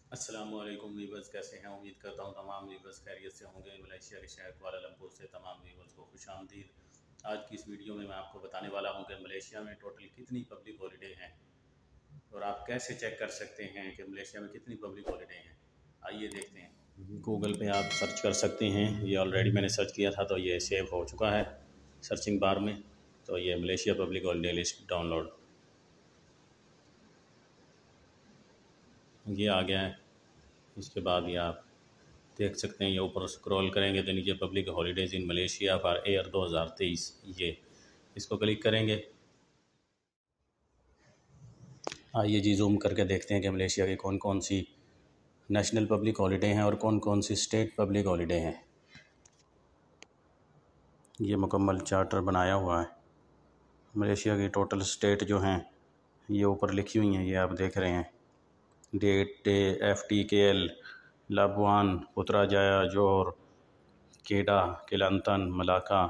अस्सलामुअलैकुम वीवर्स, कैसे हैं? उम्मीद करता हूँ तमाम वीवर्स खैरियत से होंगे। मलेशिया के शहर कुआलालंपुर से तमाम वीवर्स को खुशामदीद। आज की इस वीडियो में मैं आपको बताने वाला हूँ कि मलेशिया में टोटल कितनी पब्लिक हॉलीडे हैं और आप कैसे चेक कर सकते हैं कि मलेशिया में कितनी पब्लिक हॉलीडे हैं। आइए देखते हैं। गूगल पे आप सर्च कर सकते हैं। ये ऑलरेडी मैंने सर्च किया था तो ये सेव हो चुका है सर्चिंग बार में। तो ये Malaysia public holiday list download ये आ गया है। इसके बाद ये आप देख सकते हैं, ये ऊपर स्क्रॉल करेंगे तो नीचे public holidays in Malaysia for year 2023, ये इसको क्लिक करेंगे। आइए जी जूम करके देखते हैं कि मलेशिया की कौन कौन सी नेशनल पब्लिक हॉलीडे हैं और कौन कौन सी स्टेट पब्लिक हॉलीडे हैं। ये मुकम्मल चार्टर बनाया हुआ है। मलेशिया की टोटल स्टेट जो हैं ये ऊपर लिखी हुई हैं, ये आप देख रहे हैं। Date, day, FTKL, Labuan, Putrajaya, Johor, Kedah, Kelantan, Malacca,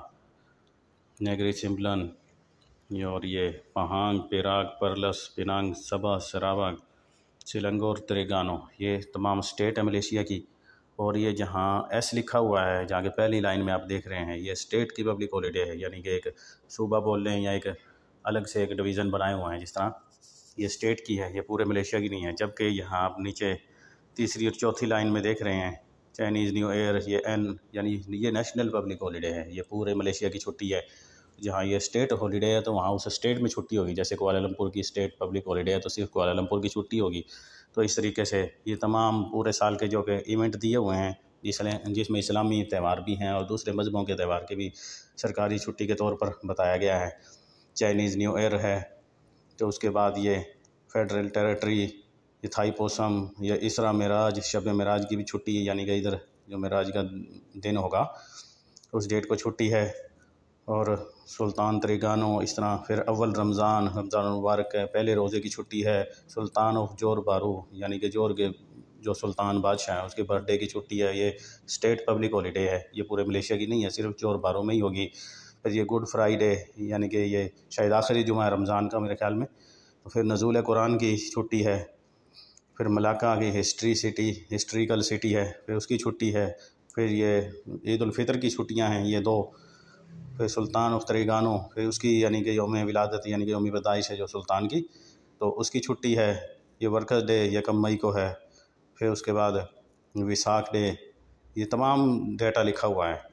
Negeri Sembilan, और ये पहांग, पेराग, परलस, पिनांग, सबा, सरावाग, सिलंगोर, तेरेगानो, ये तमाम स्टेट है मलेशिया की। और ये जहाँ एस लिखा हुआ है, जहाँ के पहली लाइन में आप देख रहे हैं, ये स्टेट की पब्लिक हॉलीडे है, यानी कि एक सूबा बोल लें या एक अलग से एक डिवीज़न बनाए हुए हैं। जिस तरह ये स्टेट की है, ये पूरे मलेशिया की नहीं है। जबकि यहाँ आप नीचे तीसरी और चौथी लाइन में देख रहे हैं चाइनीज़ न्यू ईयर, ये यानी ये नेशनल पब्लिक हॉलीडे है, ये पूरे मलेशिया की छुट्टी है। जहाँ ये स्टेट हॉलीडे है तो वहाँ उस स्टेट में छुट्टी होगी। जैसे कुआलालंपुर की स्टेट पब्लिक हॉलीडे है तो सिर्फ कुआलालंपुर की छुट्टी होगी। तो इस तरीके से ये तमाम पूरे साल के जो कि इवेंट दिए हुए हैं, जिसमें इस्लामी त्यौहार भी हैं और दूसरे मज़हबों के त्यौहार के भी सरकारी छुट्टी के तौर पर बताया गया है। चाइनीज़ न्यू ईयर है, तो उसके बाद ये फेडरल टेरिटरी, ये थाईपोसम, या इसरा मेराज, शब मेराज की भी छुट्टी है, यानी कि इधर जो मेराज का दिन होगा उस डेट को छुट्टी है। और सुल्तान तरीगानो, इस तरह फिर अव्वल रमज़ान मुबारक है, पहले रोज़े की छुट्टी है। सुल्तान ऑफ जोर बारू, यानी कि जोर के जो सुल्तान बादशाह हैं उसके बर्थडे की छुट्टी है। ये स्टेट पब्लिक हॉलीडे है, ये पूरे मलेशिया की नहीं है, सिर्फ जोर बारू में ही होगी। फिर ये गुड फ्राइडे, यानी कि ये शायद आखिरी जुमा है रमज़ान का मेरे ख्याल में। तो फिर नज़ूल कुरान की छुट्टी है। फिर मलाका की हिस्ट्रिकल सिटी है, फिर उसकी छुट्टी है। फिर ये ईद उल फितर की छुट्टियां हैं, ये दो। फिर सुल्तान ऑफ तरीगानो, फिर उसकी यानी कि यौम विलादत, यानी कि यौम पैदाइश है जो सुल्तान की, तो उसकी छुट्टी है। ये वर्कर्स डे 1 मई को है। फिर उसके बाद विसाख डे, ये तमाम डेटा लिखा हुआ है।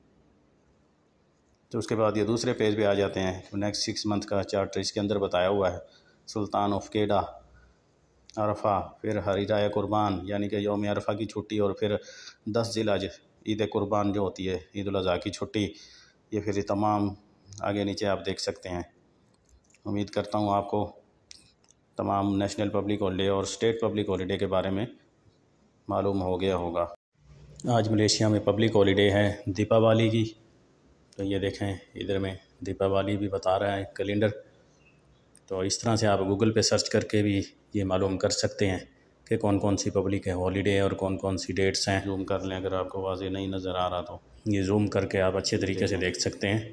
तो उसके बाद ये दूसरे पेज पे आ जाते हैं, नेक्स्ट 6 मंथ का चार्टर इसके अंदर बताया हुआ है। सुल्तान ऑफ केडा, अरफा, फिर हरीराय कुर्बान, यानी कि यौम अरफा की छुट्टी, और फिर 10 जिलहज ईद कुर्बान जो होती है, ईद उल अज़हा की छुट्टी। ये फिर ये तमाम आगे नीचे आप देख सकते हैं। उम्मीद करता हूँ आपको तमाम नेशनल पब्लिक हॉलीडे और स्टेट पब्लिक हॉलीडे के बारे में मालूम हो गया होगा। आज मलेशिया में पब्लिक हॉलीडे है दीपावली की। तो ये देखें, इधर में दीपावली भी बता रहा है कैलेंडर। तो इस तरह से आप गूगल पे सर्च करके भी ये मालूम कर सकते हैं कि कौन कौन सी पब्लिक है हॉलीडे है और कौन कौन सी डेट्स हैं। जूम कर लें अगर आपको वाज़ेह नहीं नज़र आ रहा तो ये जूम करके आप अच्छे तरीके से देख सकते हैं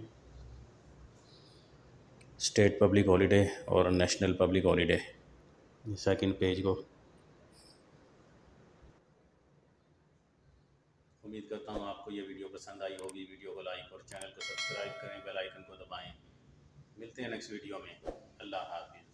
स्टेट पब्लिक हॉलीडे और national public holiday. Second page को उम्मीद करता हूँ आपको ये वीडियो पसंद आई होगी। वीडियो को लाइक और चैनल को सब्सक्राइब करें, बेल आइकन को दबाएं। मिलते हैं नेक्स्ट वीडियो में। अल्लाह हाफ़िज़।